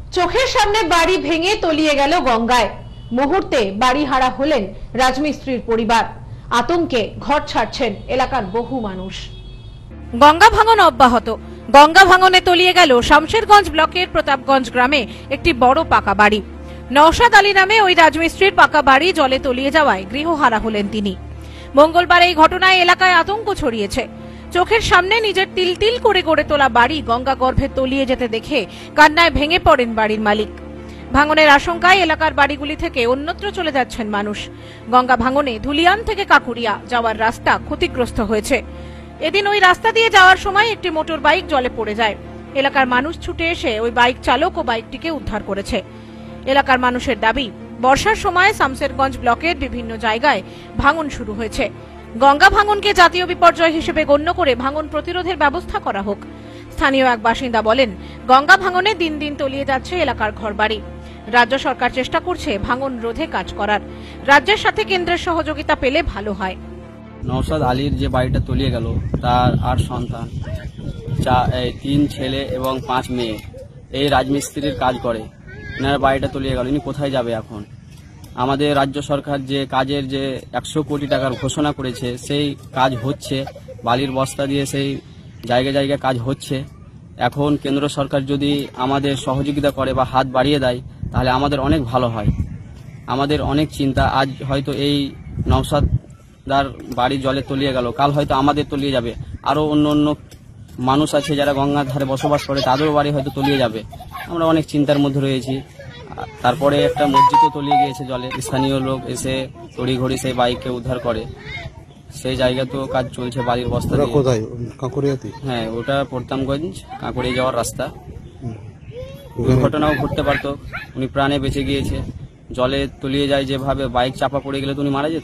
চোখের সামনে বাড়ি ভেঙে তলিয়ে গেল গঙ্গায়। মুহূর্তে বাড়ি হারা হলেন রাজমিস্ত্রির পরিবার। আতঙ্কে ঘর ছাড়ছেন এলাকার বহু মানুষ। গঙ্গা ভাঙন অব্যাহত। গঙ্গা ভাঙনে তলিয়ে গেল শামশেরগঞ্জ ব্লকের প্রতাপগঞ্জ গ্রামে একটি বড় পাকা বাড়ি। নওশাদ আলী নামে ওই রাজমিস্ত্রির পাকা বাড়ি জলে তলিয়ে যাওয়ায় গৃহহারা হলেন তিনি। মঙ্গলবার এই ঘটনায় এলাকায় আতঙ্ক ছড়িয়েছে। চোখের সামনে নিজের তিল তিল করে গড়ে তোলা বাড়ি গঙ্গা গর্ভে তলিয়ে যেতে দেখে কান্নায় ভেঙে পড়েন বাড়ির মালিক। ভাঙনের আশঙ্কায় এলাকার বাড়িগুলি থেকে অন্যত্র চলে যাচ্ছেন মানুষ। গঙ্গা ভাঙনে ধুলিয়ান থেকে কাকুরিয়া যাওয়ার রাস্তা ক্ষতিগ্রস্ত হয়েছে। এদিন ওই রাস্তা দিয়ে যাওয়ার সময় একটি মোটর বাইক জলে পড়ে যায়। এলাকার মানুষ ছুটে এসে ওই বাইক চালক ও বাইকটিকে উদ্ধার করেছে। এলাকার মানুষের দাবি, বর্ষার সময় শামশেরগঞ্জ ব্লকের বিভিন্ন জায়গায় ভাঙন শুরু হয়েছে। গঙ্গা ভাঙনকে জাতীয় বিপর্যয় হিসেবে গণ্য করে ভাঙন প্রতিরোধের ব্যবস্থা করা হোক। স্থানীয় এক বাসিন্দা বলেন, গঙ্গা ভাঙনে দিন দিন তলিয়ে যাচ্ছে এলাকার ঘরবাড়ি। রাজ্য সরকার চেষ্টা করছে ভাঙন রোধে কাজ করার। রাজ্যের সাথে কেন্দ্রের সহযোগিতা পেলে ভালো হয়। নওশাদ আলীর যে বাড়িটা তলিয়ে গেল, তার 8 সন্তান, 3 ছেলে এবং 5 মেয়ে। এই রাজমিস্ত্রির কাজ করে। এনার বাড়িটা তলিয়ে গেল, ইনি কোথায় যাবে এখন? আমাদের রাজ্য সরকার যে কাজের যে 100 কোটি টাকার ঘোষণা করেছে, সেই কাজ হচ্ছে। বালির বস্তা দিয়ে সেই জায়গায় জায়গায় কাজ হচ্ছে। এখন কেন্দ্র সরকার যদি আমাদের সহযোগিতা করে বা হাত বাড়িয়ে দেয়, তাহলে আমাদের অনেক ভালো হয়। আমাদের অনেক চিন্তা। আজ হয়তো এই নওশাদার বাড়ি জলে তলিয়ে গেল, কাল হয়তো আমাদের তলিয়ে যাবে। আরো অন্য অন্য মানুষ আছে যারা গঙ্গার ধারে বসবাস করে, তাদেরও বাড়ি হয়তো তলিয়ে যাবে। আমরা অনেক চিন্তার মধ্যে রয়েছি। তারপরে একটা মসজিদও তলিয়ে গিয়েছে জলে। স্থানীয় লোক এসে তড়িঘড়ি সেই বাইককে উদ্ধার করে। সেই জায়গাতেও কাজ চলছে বালির বস্তা দিয়ে। কোথায়? কাকুরিয়াতে? হ্যাঁ, ওটা প্রতাপগঞ্জ কাকুরিয়া যাওয়ার রাস্তা। দুর্ঘটনাও ঘটতে পারতো। উনি প্রাণে বেঁচে গিয়েছে। জলে তলিয়ে যায় যেভাবে, বাইক চাপা পড়ে গেলে তো উনি মারা যেত।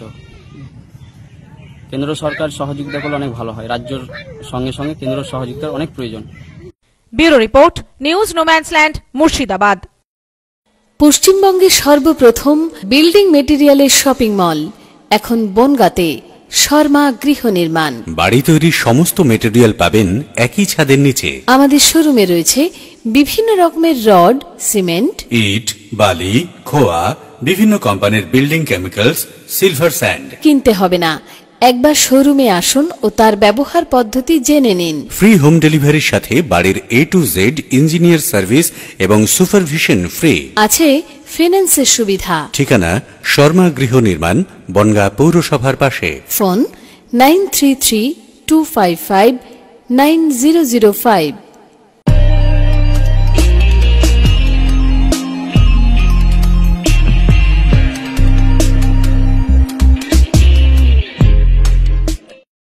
কেন্দ্র সরকার সহযোগিতা করলে অনেক ভালো হয়। রাজ্যের সঙ্গে সঙ্গে কেন্দ্র সহযোগিতার অনেক প্রয়োজন। Bureau report, news no man's land, Murshidabad. পশ্চিমবঙ্গের সর্বপ্রথম বিল্ডিং মেটেরিয়ালের শপিং মল এখন বনগাঁতে। শর্মা গৃহ নির্মাণ। বাড়ি তৈরির সমস্ত মেটেরিয়াল পাবেন একই ছাদের নিচে। আমাদের শোরুমে রয়েছে বিভিন্ন রকমের রড, সিমেন্ট, ইট, বালি, খোয়া, বিভিন্ন কোম্পানির বিল্ডিং কেমিক্যালস, সিলভার স্যান্ড। কিনতে হবে না, একবার শোরুমে আসুন ও তার ব্যবহার পদ্ধতি জেনে নিন। ফ্রি হোম ডেলিভারির সাথে বাড়ির A to Z engineer service এবং সুপারভিশন ফ্রি। আছে ফিন্যান্সের সুবিধা। ঠিকানা শর্মা গৃহ নির্মাণ, বনগাঁ পৌরসভার পাশে। ফোন 9332559005।